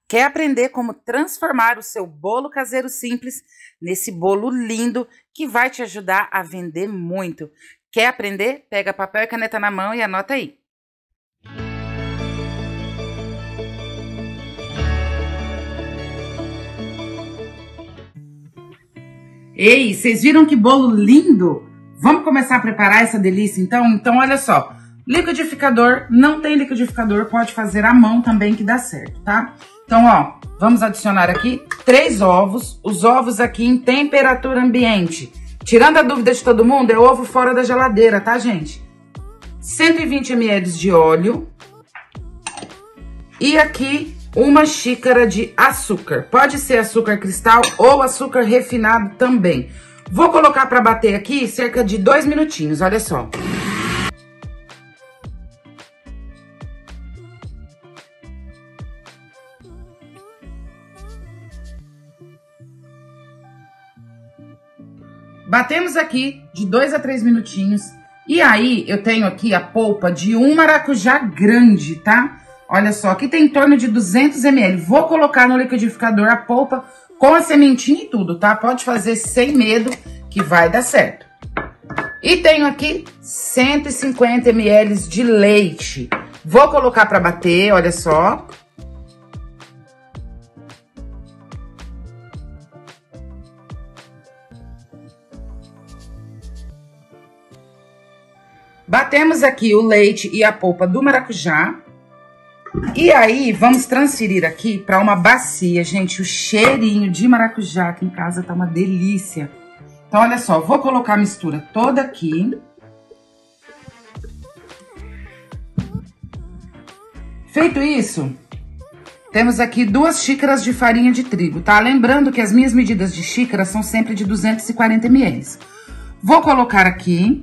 Quer aprender como transformar o seu bolo caseiro simples nesse bolo lindo que vai te ajudar a vender muito? Quer aprender? Pega papel e caneta na mão e anota aí. Ei, vocês viram que bolo lindo? Vamos começar a preparar essa delícia então? Então olha só, liquidificador, não tem liquidificador, pode fazer à mão também que dá certo, tá? Então, ó, vamos adicionar aqui 3 ovos, os ovos aqui em temperatura ambiente. Tirando a dúvida de todo mundo, é ovo fora da geladeira, tá, gente? 120 ml de óleo. E aqui, 1 xícara de açúcar. Pode ser açúcar cristal ou açúcar refinado também. Vou colocar para bater aqui cerca de 2 minutinhos, olha só. Batemos aqui de 2 a 3 minutinhos. E aí, eu tenho aqui a polpa de um maracujá grande, tá? Olha só, aqui tem em torno de 200 ml. Vou colocar no liquidificador a polpa com a sementinha e tudo, tá? Pode fazer sem medo que vai dar certo. E tenho aqui 150 ml de leite. Vou colocar para bater, olha só. Batemos aqui o leite e a polpa do maracujá. E aí, vamos transferir aqui para uma bacia. Gente, o cheirinho de maracujá aqui em casa tá uma delícia. Então, olha só, vou colocar a mistura toda aqui. Feito isso, temos aqui 2 xícaras de farinha de trigo, tá? Lembrando que as minhas medidas de xícara são sempre de 240 ml. Vou colocar aqui.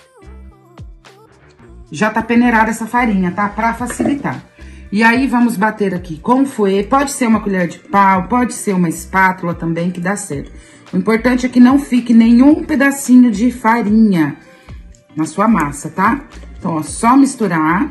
Já tá peneirada essa farinha, tá? Pra facilitar. E aí, vamos bater aqui com fouet. Pode ser uma colher de pau, pode ser uma espátula também, que dá certo. O importante é que não fique nenhum pedacinho de farinha na sua massa, tá? Então, ó, só misturar.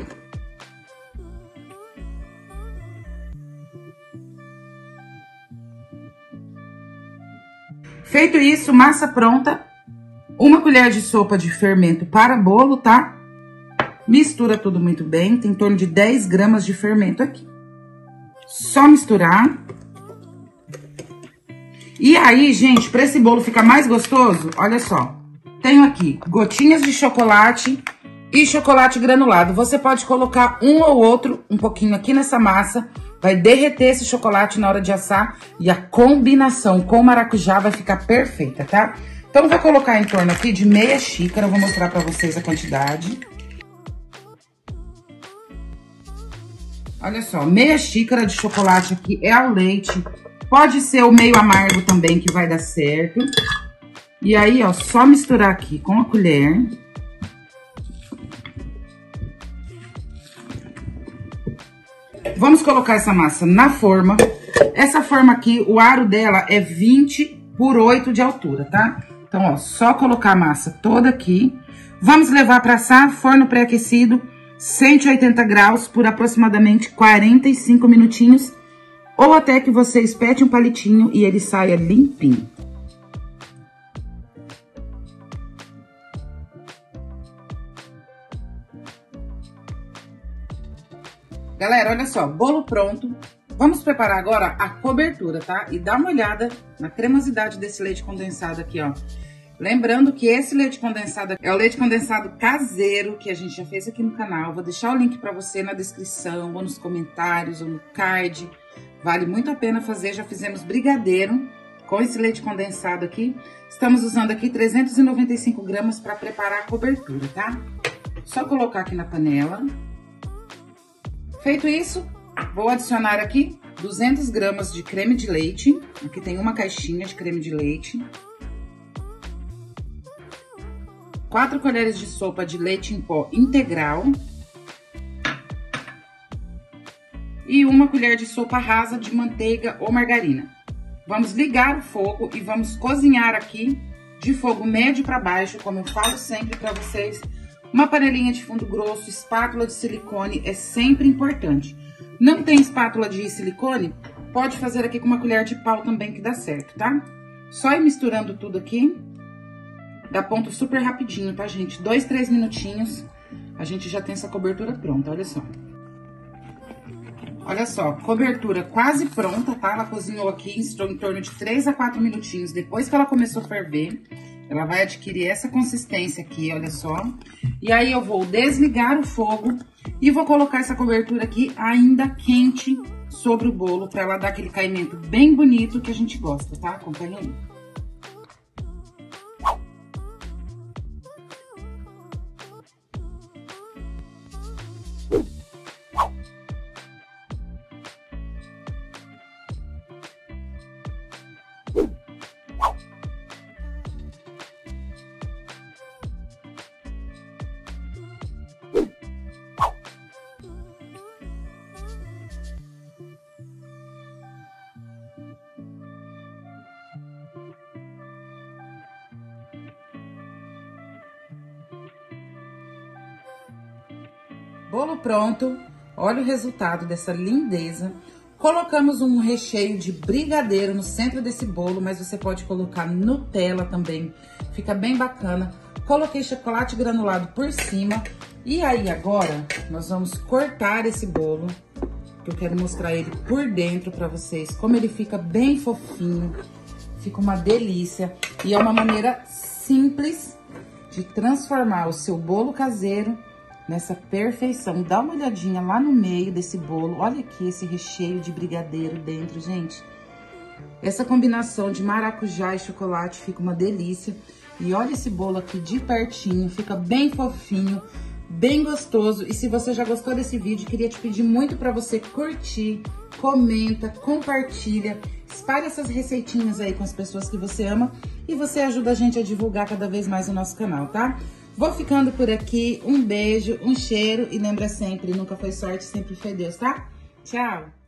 Feito isso, massa pronta. 1 colher de sopa de fermento para bolo, tá? Mistura tudo muito bem, tem em torno de 10 gramas de fermento aqui. Só misturar. E aí, gente, para esse bolo ficar mais gostoso, olha só. Tenho aqui gotinhas de chocolate e chocolate granulado. Você pode colocar um ou outro, um pouquinho aqui nessa massa. Vai derreter esse chocolate na hora de assar e a combinação com maracujá vai ficar perfeita, tá? Então, vou colocar em torno aqui de meia xícara, eu vou mostrar para vocês a quantidade. Olha só, meia xícara de chocolate aqui é ao leite. Pode ser o meio amargo também, que vai dar certo. E aí, ó, só misturar aqui com a colher. Vamos colocar essa massa na forma. Essa forma aqui, o aro dela é 20 por 8 de altura, tá? Então, ó, só colocar a massa toda aqui. Vamos levar para assar, forno pré-aquecido. 180 graus por aproximadamente 45 minutinhos, ou até que você espete um palitinho e ele saia limpinho. Galera, olha só, bolo pronto. Vamos preparar agora a cobertura, tá? E dá uma olhada na cremosidade desse leite condensado aqui, ó. Lembrando que esse leite condensado é o leite condensado caseiro que a gente já fez aqui no canal. Vou deixar o link para você na descrição, ou nos comentários, ou no card. Vale muito a pena fazer, já fizemos brigadeiro com esse leite condensado aqui. Estamos usando aqui 395 gramas para preparar a cobertura, tá? Só colocar aqui na panela. Feito isso, vou adicionar aqui 200 gramas de creme de leite. Aqui tem uma caixinha de creme de leite. 4 colheres de sopa de leite em pó integral. E 1 colher de sopa rasa de manteiga ou margarina. Vamos ligar o fogo e vamos cozinhar aqui de fogo médio para baixo, como eu falo sempre para vocês. Uma panelinha de fundo grosso, espátula de silicone é sempre importante. Não tem espátula de silicone? pode fazer aqui com uma colher de pau também que dá certo, tá? Só ir misturando tudo aqui. Dá ponto super rapidinho, tá, gente? 2, 3 minutinhos, a gente já tem essa cobertura pronta, olha só. Olha só, cobertura quase pronta, tá? Ela cozinhou aqui em torno de 3 a 4 minutinhos depois que ela começou a ferver. Ela vai adquirir essa consistência aqui, olha só. E aí, eu vou desligar o fogo e vou colocar essa cobertura aqui ainda quente sobre o bolo, pra ela dar aquele caimento bem bonito que a gente gosta, tá? Acompanha aí. Bolo pronto, olha o resultado dessa lindeza. Colocamos um recheio de brigadeiro no centro desse bolo, mas você pode colocar Nutella também, fica bem bacana. Coloquei chocolate granulado por cima. E aí agora, nós vamos cortar esse bolo, que eu quero mostrar ele por dentro pra vocês, como ele fica bem fofinho, fica uma delícia. E é uma maneira simples de transformar o seu bolo caseiro nessa perfeição. Dá uma olhadinha lá no meio desse bolo. Olha aqui esse recheio de brigadeiro dentro, gente. Essa combinação de maracujá e chocolate fica uma delícia. E olha esse bolo aqui de pertinho, fica bem fofinho, bem gostoso. E se você já gostou desse vídeo, queria te pedir muito para você curtir, comenta, compartilha, espalhe essas receitinhas aí com as pessoas que você ama e você ajuda a gente a divulgar cada vez mais o nosso canal, tá? Vou ficando por aqui, um beijo, um cheiro e lembra sempre, nunca foi sorte, sempre foi Deus, tá? Tchau!